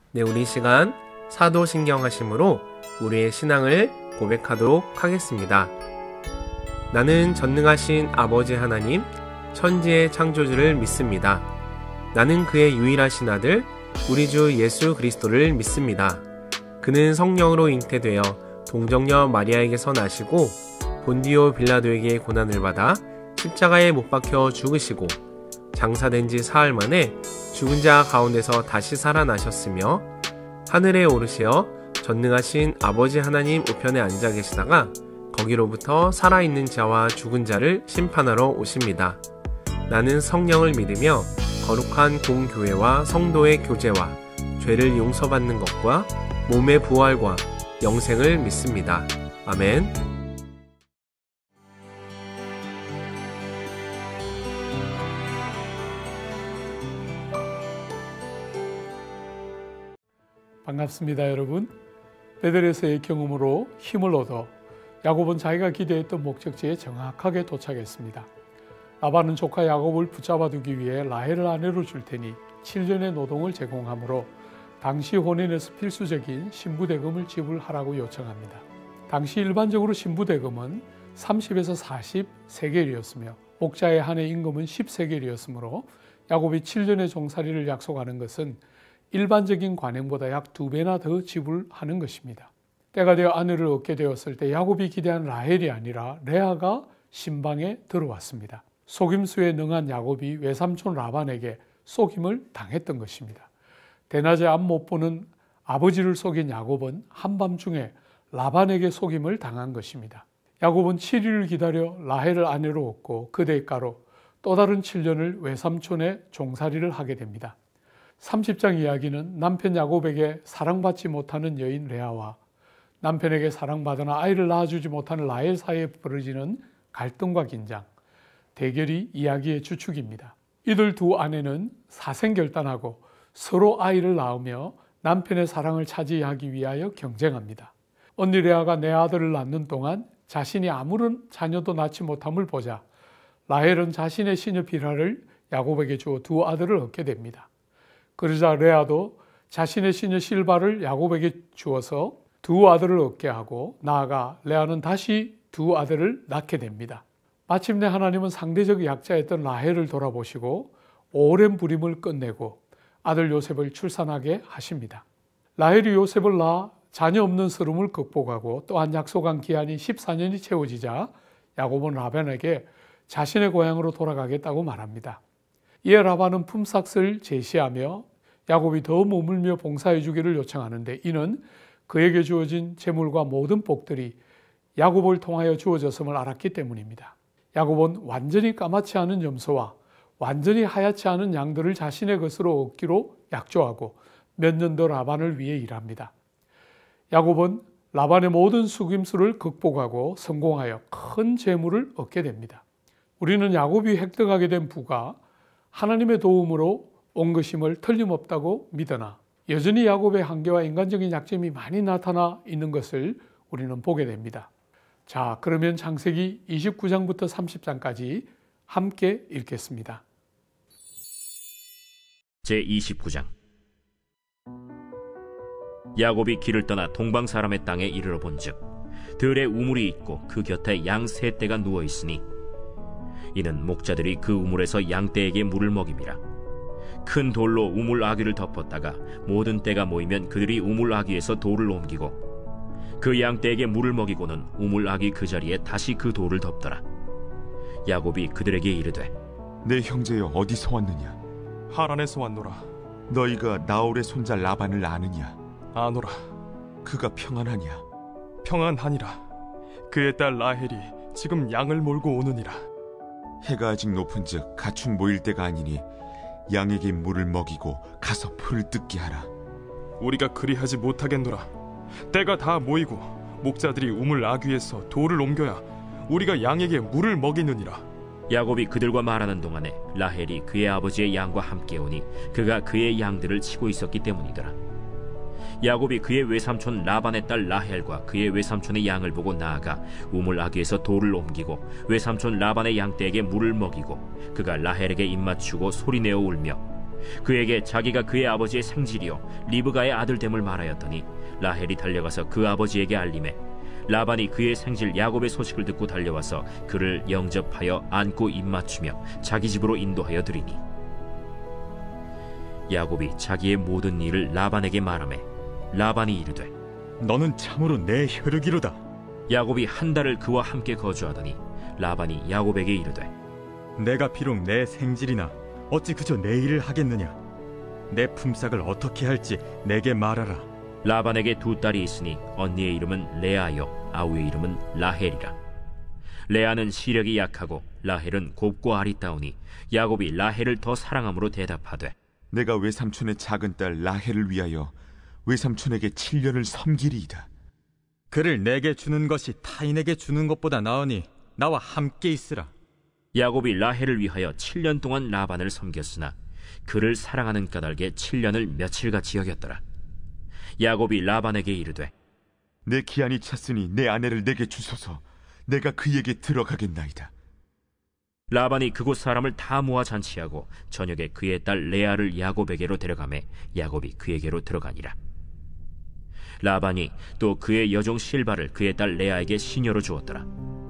네, 우리 시간 사도신경하심으로 우리의 신앙을 고백하도록 하겠습니다. 나는 전능하신 아버지 하나님, 천지의 창조주를 믿습니다. 나는 그의 유일하신 아들, 우리 주 예수 그리스도를 믿습니다. 그는 성령으로 잉태되어 동정녀 마리아에게서 나시고 본디오 빌라도에게 고난을 받아 십자가에 못 박혀 죽으시고 장사된 지 사흘 만에 죽은 자 가운데서 다시 살아나셨으며 하늘에 오르시어 전능하신 아버지 하나님 우편에 앉아 계시다가 거기로부터 살아있는 자와 죽은 자를 심판하러 오십니다. 나는 성령을 믿으며 거룩한 공교회와 성도의 교제와 죄를 용서받는 것과 몸의 부활과 영생을 믿습니다. 아멘. 반갑습니다, 여러분. 베델에서의 경험으로 힘을 얻어 야곱은 자기가 기대했던 목적지에 정확하게 도착했습니다. 라반은 조카 야곱을 붙잡아두기 위해 라헬을 아내로 줄 테니 7년의 노동을 제공하므로 당시 혼인에서 필수적인 신부대금을 지불하라고 요청합니다. 당시 일반적으로 신부대금은 30에서 40세겔이었으며 목자의 한 해 임금은 10세겔이었으므로 야곱이 7년의 종살이를 약속하는 것은 일반적인 관행보다 약 2배나 더 지불하는 것입니다. 때가 되어 아내를 얻게 되었을 때 야곱이 기대한 라헬이 아니라 레아가 신방에 들어왔습니다. 속임수에 능한 야곱이 외삼촌 라반에게 속임을 당했던 것입니다. 대낮에 앞 못 보는 아버지를 속인 야곱은 한밤중에 라반에게 속임을 당한 것입니다. 야곱은 7일을 기다려 라헬을 아내로 얻고 그 대가로 또 다른 7년을 외삼촌의 종살이를 하게 됩니다. 30장 이야기는 남편 야곱에게 사랑받지 못하는 여인 레아와 남편에게 사랑받으나 아이를 낳아주지 못하는 라헬 사이에 벌어지는 갈등과 긴장, 대결이 이야기의 주축입니다. 이들 두 아내는 사생결단하고 서로 아이를 낳으며 남편의 사랑을 차지하기 위하여 경쟁합니다. 언니 레아가 내 아들을 낳는 동안 자신이 아무런 자녀도 낳지 못함을 보자 라헬은 자신의 시녀 비라를 야곱에게 주어 두 아들을 얻게 됩니다. 그러자 레아도 자신의 시녀 실바를 야곱에게 주어서 두 아들을 얻게 하고 나아가 레아는 다시 두 아들을 낳게 됩니다. 마침내 하나님은 상대적 약자였던 라헬을 돌아보시고 오랜 불임을 끝내고 아들 요셉을 출산하게 하십니다. 라헬이 요셉을 낳아 자녀 없는 서름을 극복하고 또한 약속한 기한이 14년이 채워지자 야곱은 라반에게 자신의 고향으로 돌아가겠다고 말합니다. 이에 라반은 품삯을 제시하며 야곱이 더 머물며 봉사해 주기를 요청하는데 이는 그에게 주어진 재물과 모든 복들이 야곱을 통하여 주어졌음을 알았기 때문입니다. 야곱은 완전히 까맣지 않은 염소와 완전히 하얗지 않은 양들을 자신의 것으로 얻기로 약조하고 몇 년 더 라반을 위해 일합니다. 야곱은 라반의 모든 속임수를 극복하고 성공하여 큰 재물을 얻게 됩니다. 우리는 야곱이 획득하게 된 부가 하나님의 도움으로 온 것임을 틀림없다고 믿으나 여전히 야곱의 한계와 인간적인 약점이 많이 나타나 있는 것을 우리는 보게 됩니다. 자, 그러면 창세기 29장부터 30장까지 함께 읽겠습니다. 제29장. 야곱이 길을 떠나 동방 사람의 땅에 이르러 본즉 들에 우물이 있고 그 곁에 양 세 떼가 누워 있으니 이는 목자들이 그 우물에서 양 떼에게 물을 먹임이라. 큰 돌로 우물 아귀를 덮었다가 모든 떼가 모이면 그들이 우물 아귀에서 돌을 옮기고 그 양 떼에게 물을 먹이고는 우물 아귀 그 자리에 다시 그 돌을 덮더라. 야곱이 그들에게 이르되 내 형제여 어디서 왔느냐? 하란에서 왔노라. 너희가 나홀의 손자 라반을 아느냐? 아노라. 그가 평안하냐? 평안하니라. 그의 딸 라헬이 지금 양을 몰고 오느니라. 해가 아직 높은즉 가축 모일 때가 아니니 양에게 물을 먹이고 가서 풀을 뜯게 하라. 우리가 그리하지 못하겠노라. 때가 다 모이고 목자들이 우물 아귀에서 돌을 옮겨야 우리가 양에게 물을 먹이느니라. 야곱이 그들과 말하는 동안에 라헬이 그의 아버지의 양과 함께 오니 그가 그의 양들을 치고 있었기 때문이더라. 야곱이 그의 외삼촌 라반의 딸 라헬과 그의 외삼촌의 양을 보고 나아가 우물 아귀에서 돌을 옮기고 외삼촌 라반의 양떼에게 물을 먹이고 그가 라헬에게 입맞추고 소리내어 울며 그에게 자기가 그의 아버지의 생질이요 리브가의 아들됨을 말하였더니 라헬이 달려가서 그 아버지에게 알림해 라반이 그의 생질 야곱의 소식을 듣고 달려와서 그를 영접하여 안고 입맞추며 자기 집으로 인도하여 드리니 야곱이 자기의 모든 일을 라반에게 말하매 라반이 이르되 너는 참으로 내 혈육이로다. 야곱이 한 달을 그와 함께 거주하더니 라반이 야곱에게 이르되 내가 비록 내 생질이나 어찌 그저 내 일을 하겠느냐. 내 품삯을 어떻게 할지 내게 말하라. 라반에게 두 딸이 있으니 언니의 이름은 레아요 아우의 이름은 라헬이라. 레아는 시력이 약하고 라헬은 곱고 아리따우니 야곱이 라헬을 더 사랑함으로 대답하되 내가 외삼촌의 작은 딸 라헬을 위하여 외삼촌에게 7년을 섬기리이다. 그를 내게 주는 것이 타인에게 주는 것보다 나으니 나와 함께 있으라. 야곱이 라헬을 위하여 7년 동안 라반을 섬겼으나 그를 사랑하는 까닭에 7년을 며칠같이 여겼더라. 야곱이 라반에게 이르되 내 기한이 찼으니 내 아내를 내게 주소서. 내가 그에게 들어가겠나이다. 라반이 그곳 사람을 다 모아 잔치하고 저녁에 그의 딸 레아를 야곱에게로 데려가매 야곱이 그에게로 들어가니라. 라반이 또 그의 여종 실바를 그의 딸 레아에게 시녀로 주었더라.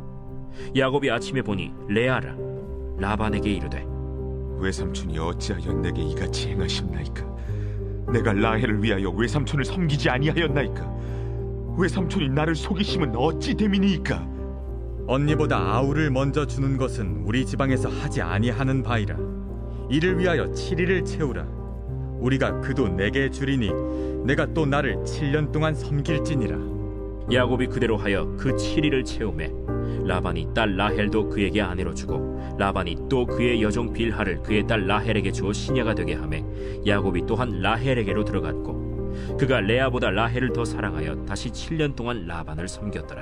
야곱이 아침에 보니 레아라. 라반에게 이르되 외삼촌이 어찌하여 내게 이같이 행하십나이까? 내가 라헬을 위하여 외삼촌을 섬기지 아니하였나이까? 외삼촌이 나를 속이심은 어찌 됨이니이까? 언니보다 아우를 먼저 주는 것은 우리 지방에서 하지 아니하는 바이라. 이를 위하여 7일을 채우라. 우리가 그도 내게 주리니 내가 또 나를 7년 동안 섬길지니라. 야곱이 그대로 하여 그 7일을 채우매 라반이 딸 라헬도 그에게 아내로 주고 라반이 또 그의 여종 빌하를 그의 딸 라헬에게 주어 시녀가 되게 하매 야곱이 또한 라헬에게로 들어갔고 그가 레아보다 라헬을 더 사랑하여 다시 7년 동안 라반을 섬겼더라.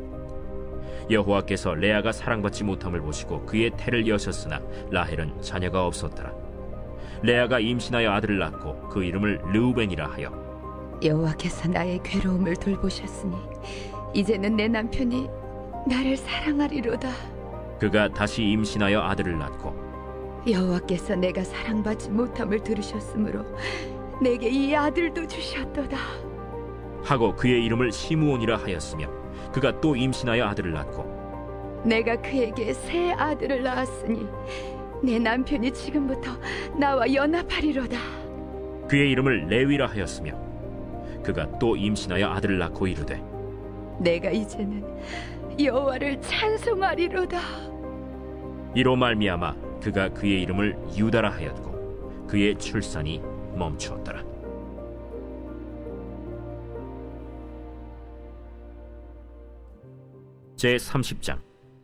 여호와께서 레아가 사랑받지 못함을 보시고 그의 태를 여셨으나 라헬은 자녀가 없었더라. 레아가 임신하여 아들을 낳고 그 이름을 르우벤이라 하여 여호와께서 나의 괴로움을 돌보셨으니 이제는 내 남편이 나를 사랑하리로다. 그가 다시 임신하여 아들을 낳고 여호와께서 내가 사랑받지 못함을 들으셨으므로 내게 이 아들도 주셨도다 하고 그의 이름을 시므온이라 하였으며 그가 또 임신하여 아들을 낳고 내가 그에게 새 아들을 낳았으니 내 남편이 지금부터 나와 연합하리로다. 그의 이름을 레위라 하였으며 그가 또 임신하여 아들을 낳고 이르되 내가 이제는 여호와를 찬송하리로다. 이로 말미암아 그가 그의 이름을 유다라 하였고 그의 출산이 멈추었더라. 제30장.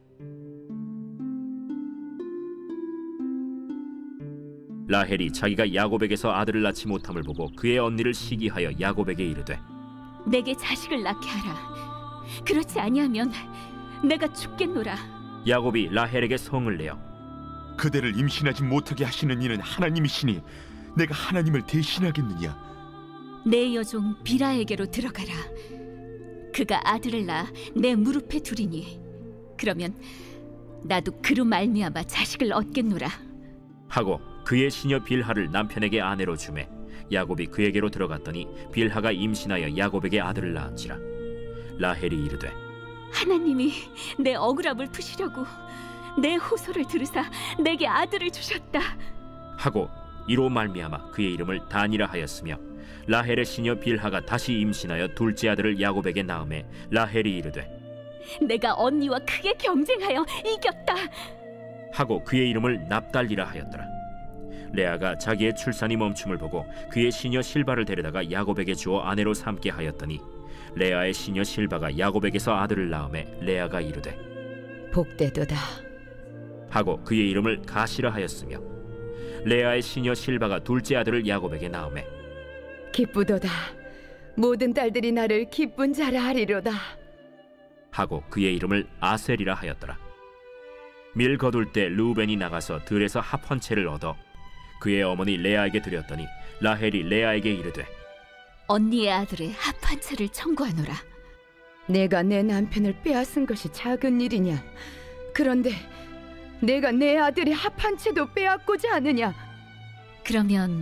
라헬이 자기가 야곱에게서 아들을 낳지 못함을 보고 그의 언니를 시기하여 야곱에게 이르되 내게 자식을 낳게 하라. 그렇지 아니하면 내가 죽겠노라. 야곱이 라헬에게 성을 내어 그대를 임신하지 못하게 하시는 이는 하나님이시니 내가 하나님을 대신하겠느냐? 내 여종 비라에게로 들어가라. 그가 아들을 낳아 내 무릎에 두리니 그러면 나도 그로 말미암아 자식을 얻겠노라. 하고 그의 시녀 빌하를 남편에게 아내로 주매 야곱이 그에게로 들어갔더니 빌하가 임신하여 야곱에게 아들을 낳은지라. 라헬이 이르되 하나님이 내 억울함을 푸시려고 내 호소를 들으사 내게 아들을 주셨다 하고 이로 말미암아 그의 이름을 단이라 하였으며 라헬의 시녀 빌하가 다시 임신하여 둘째 아들을 야곱에게 낳음에 라헬이 이르되 내가 언니와 크게 경쟁하여 이겼다 하고 그의 이름을 납달리라 하였더라. 레아가 자기의 출산이 멈춤을 보고 그의 시녀 실바를 데려다가 야곱에게 주어 아내로 삼게 하였더니 레아의 시녀 실바가 야곱에게서 아들을 낳음에 레아가 이르되 복되도다 하고 그의 이름을 가시라 하였으며 레아의 시녀 실바가 둘째 아들을 야곱에게 낳음에 기쁘도다 모든 딸들이 나를 기쁜 자라 하리로다 하고 그의 이름을 아셀이라 하였더라. 밀 거둘 때 르우벤이 나가서 들에서 합 한 채를 얻어 그의 어머니 레아에게 드렸더니 라헬이 레아에게 이르되 언니의 아들의 합 한 채를 청구하노라. 내가 내 남편을 빼앗은 것이 작은 일이냐? 그런데 내가 내 아들의 합 한 채도 빼앗고자 하느냐? 그러면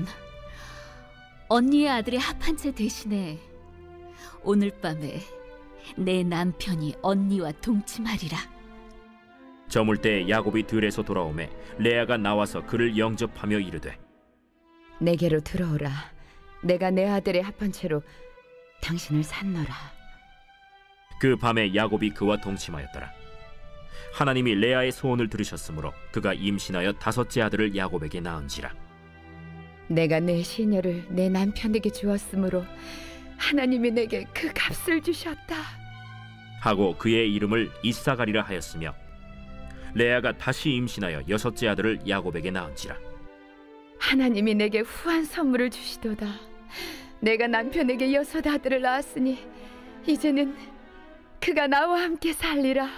언니의 아들의 합한 채 대신에 오늘 밤에 내 남편이 언니와 동침하리라. 저물 때 야곱이 들에서 돌아오매 레아가 나와서 그를 영접하며 이르되 내게로 들어오라. 내가 내 아들의 합한 채로 당신을 산노라. 그 밤에 야곱이 그와 동침하였더라. 하나님이 레아의 소원을 들으셨으므로 그가 임신하여 5째 아들을 야곱에게 낳은지라. 내가 내 시녀를 내 남편에게 주었으므로 하나님이 내게 그 값을 주셨다. 하고 그의 이름을 이사가리라 하였으며 레아가 다시 임신하여 6째 아들을 야곱에게 낳은지라. 하나님이 내게 후한 선물을 주시도다. 내가 남편에게 6 아들을 낳았으니 이제는 그가 나와 함께 살리라.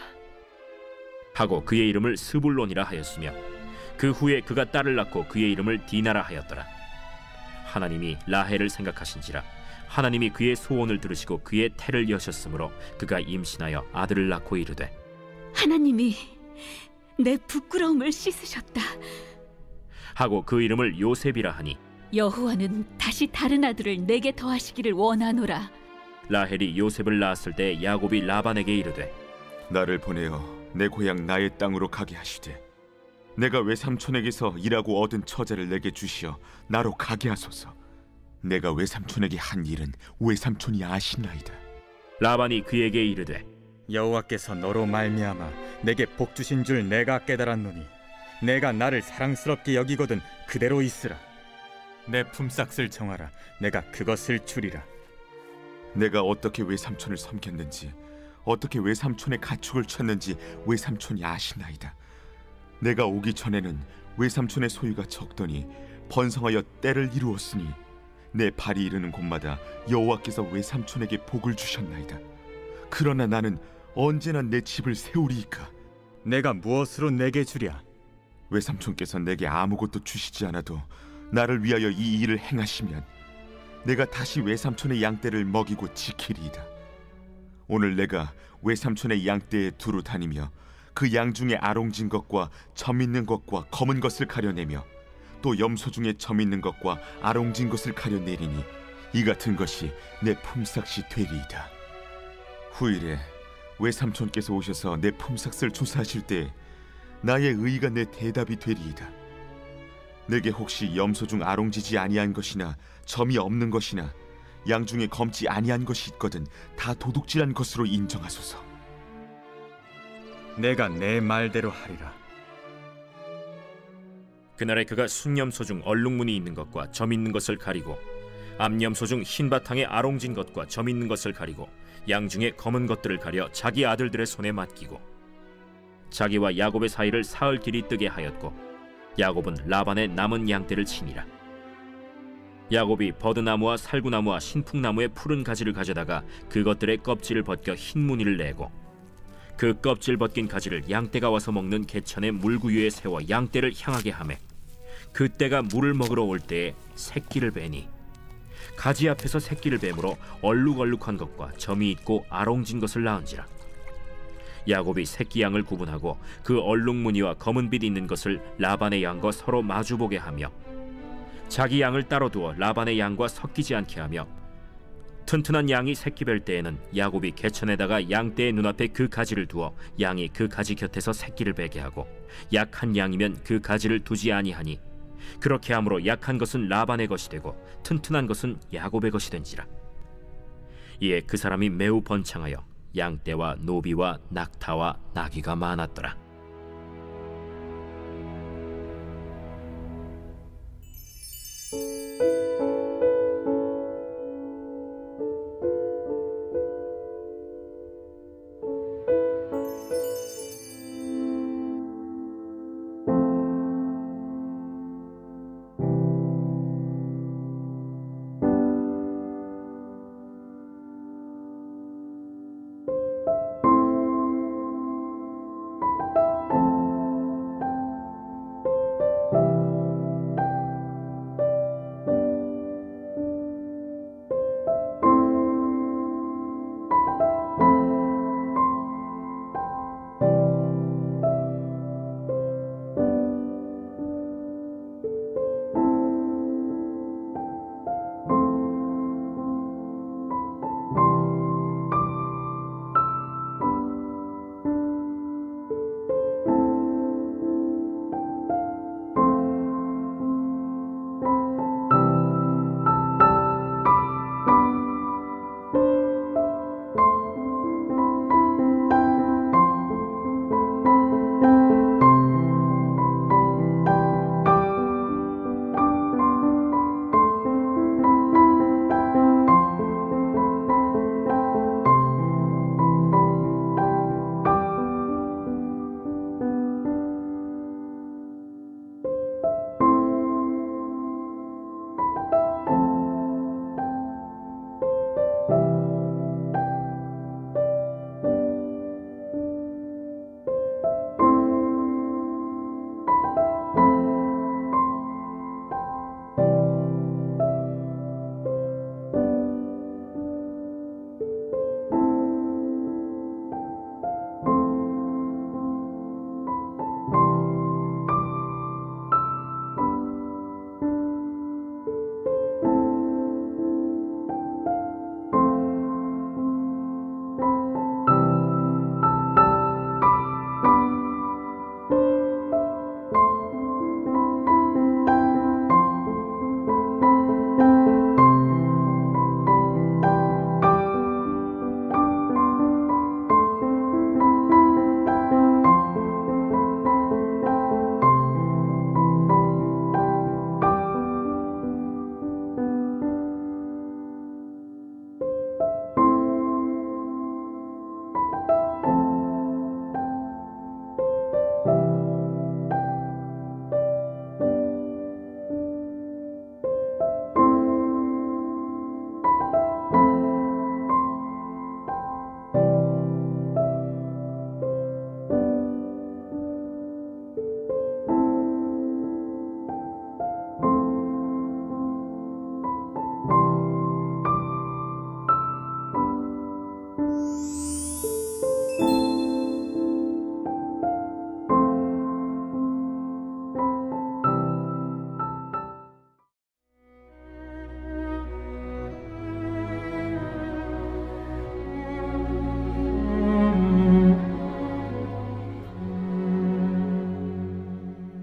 하고 그의 이름을 스불론이라 하였으며 그 후에 그가 딸을 낳고 그의 이름을 디나라 하였더라. 하나님이 라헬을 생각하신지라 하나님이 그의 소원을 들으시고 그의 태를 여셨으므로 그가 임신하여 아들을 낳고 이르되 하나님이 내 부끄러움을 씻으셨다. 하고 그 이름을 요셉이라 하니 여호와는 다시 다른 아들을 내게 더하시기를 원하노라. 라헬이 요셉을 낳았을 때 야곱이 라반에게 이르되 나를 보내어 내 고향 나의 땅으로 가게 하시되 내가 외삼촌에게서 일하고 얻은 처자를 내게 주시어 나로 가게 하소서. 내가 외삼촌에게 한 일은 외삼촌이 아시나이다. 라반이 그에게 이르되 여호와께서 너로 말미암아 내게 복 주신 줄 내가 깨달았노니 내가 나를 사랑스럽게 여기거든 그대로 있으라. 내 품삯을 정하라. 내가 그것을 주리라. 내가 어떻게 외삼촌을 섬겼는지 어떻게 외삼촌의 가축을 쳤는지 외삼촌이 아시나이다. 내가 오기 전에는 외삼촌의 소유가 적더니 번성하여 때를 이루었으니 내 발이 이르는 곳마다 여호와께서 외삼촌에게 복을 주셨나이다. 그러나 나는 언제나 내 집을 세우리이까. 내가 무엇으로 내게 주랴? 외삼촌께서 내게 아무것도 주시지 않아도 나를 위하여 이 일을 행하시면 내가 다시 외삼촌의 양떼를 먹이고 지키리이다. 오늘 내가 외삼촌의 양떼에 두루 다니며 그 양 중에 아롱진 것과 점 있는 것과 검은 것을 가려내며 또 염소 중에 점 있는 것과 아롱진 것을 가려내리니 이 같은 것이 내 품삯이 되리이다. 후일에 외삼촌께서 오셔서 내 품삯을 조사하실 때 나의 의의가 내 대답이 되리이다. 내게 혹시 염소 중 아롱지지 아니한 것이나 점이 없는 것이나 양 중에 검지 아니한 것이 있거든 다 도둑질한 것으로 인정하소서. 내가 내 말대로 하리라. 그날에 그가 순염소 중 얼룩무늬 있는 것과 점 있는 것을 가리고 암염소 중 흰 바탕에 아롱진 것과 점 있는 것을 가리고 양 중에 검은 것들을 가려 자기 아들들의 손에 맡기고 자기와 야곱의 사이를 사흘 길이 뜨게 하였고 야곱은 라반의 남은 양떼를 치니라. 야곱이 버드나무와 살구나무와 신풍나무의 푸른 가지를 가져다가 그것들의 껍질을 벗겨 흰 무늬를 내고 그 껍질 벗긴 가지를 양떼가 와서 먹는 개천의 물구유에 세워 양떼를 향하게 하매 그때가 물을 먹으러 올 때에 새끼를 베니 가지 앞에서 새끼를 뱀으로 얼룩얼룩한 것과 점이 있고 아롱진 것을 낳은지라. 야곱이 새끼 양을 구분하고 그 얼룩무늬와 검은빛 있는 것을 라반의 양과 서로 마주보게 하며 자기 양을 따로 두어 라반의 양과 섞이지 않게 하며 튼튼한 양이 새끼 뵐 때에는 야곱이 개천에다가 양떼의 눈앞에 그 가지를 두어 양이 그 가지 곁에서 새끼를 베게 하고 약한 양이면 그 가지를 두지 아니하니 그렇게 함으로 약한 것은 라반의 것이 되고 튼튼한 것은 야곱의 것이 된지라. 이에 그 사람이 매우 번창하여 양떼와 노비와 낙타와 나귀가 많았더라.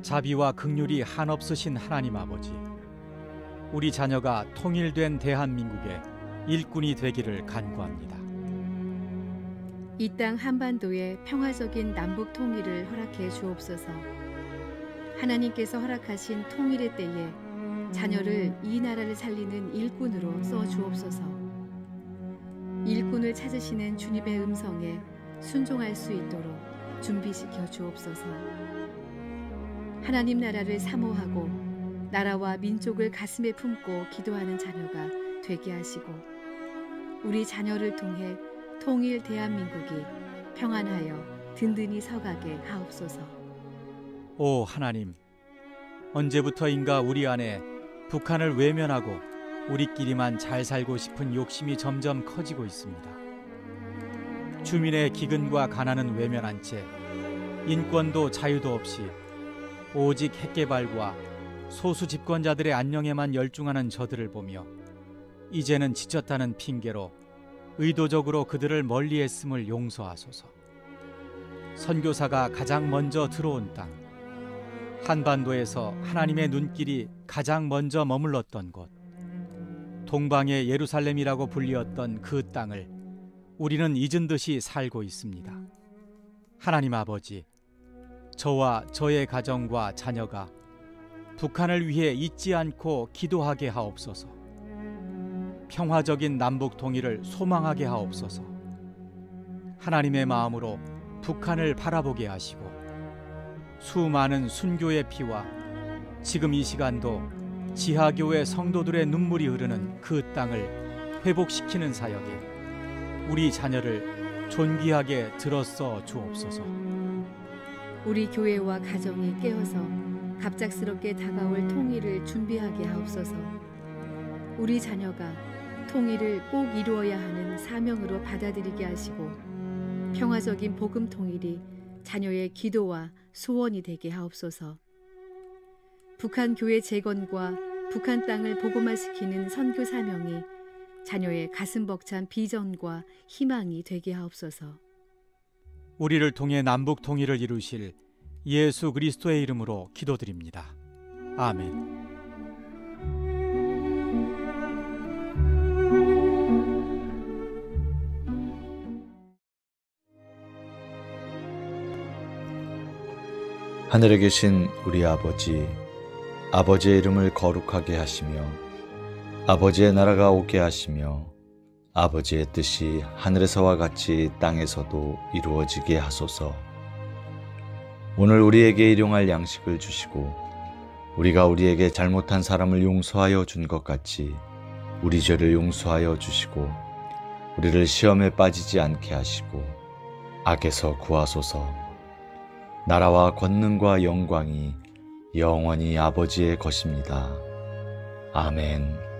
자비와 긍휼이 한없으신 하나님 아버지, 우리 자녀가 통일된 대한민국의 일꾼이 되기를 간구합니다. 이 땅 한반도의 평화적인 남북 통일을 허락해 주옵소서. 하나님께서 허락하신 통일의 때에 자녀를 이 나라를 살리는 일꾼으로 써 주옵소서. 일꾼을 찾으시는 주님의 음성에 순종할 수 있도록 준비시켜 주옵소서. 하나님 나라를 사모하고 나라와 민족을 가슴에 품고 기도하는 자녀가 되게 하시고, 우리 자녀를 통해 통일 대한민국이 평안하여 든든히 서가게 하옵소서. 오 하나님, 언제부터인가 우리 안에 북한을 외면하고 우리끼리만 잘 살고 싶은 욕심이 점점 커지고 있습니다. 주민의 기근과 가난은 외면한 채 인권도 자유도 없이 오직 핵개발과 소수 집권자들의 안녕에만 열중하는 저들을 보며 이제는 지쳤다는 핑계로 의도적으로 그들을 멀리했음을 용서하소서. 선교사가 가장 먼저 들어온 땅, 한반도에서 하나님의 눈길이 가장 먼저 머물렀던 곳, 동방의 예루살렘이라고 불리었던 그 땅을 우리는 잊은 듯이 살고 있습니다. 하나님 아버지, 저와 저의 가정과 자녀가 북한을 위해 잊지 않고 기도하게 하옵소서. 평화적인 남북 통일을 소망하게 하옵소서. 하나님의 마음으로 북한을 바라보게 하시고 수많은 순교의 피와 지금 이 시간도 지하교회 성도들의 눈물이 흐르는 그 땅을 회복시키는 사역에 우리 자녀를 존귀하게 들어써 주옵소서. 우리 교회와 가정이 깨어서 갑작스럽게 다가올 통일을 준비하게 하옵소서. 우리 자녀가 통일을 꼭 이루어야 하는 사명으로 받아들이게 하시고 평화적인 복음 통일이 자녀의 기도와 소원이 되게 하옵소서. 북한 교회 재건과 북한 땅을 복음화시키는 선교 사명이 자녀의 가슴 벅찬 비전과 희망이 되게 하옵소서. 우리를 통해 남북 통일을 이루실 예수 그리스도의 이름으로 기도드립니다. 아멘. 하늘에 계신 우리 아버지, 아버지의 이름을 거룩하게 하시며 아버지의 나라가 오게 하시며 아버지의 뜻이 하늘에서와 같이 땅에서도 이루어지게 하소서. 오늘 우리에게 일용할 양식을 주시고 우리가 우리에게 잘못한 사람을 용서하여 준 것 같이 우리 죄를 용서하여 주시고 우리를 시험에 빠지지 않게 하시고 악에서 구하소서. 나라와 권능과 영광이 영원히 아버지의 것입니다. 아멘.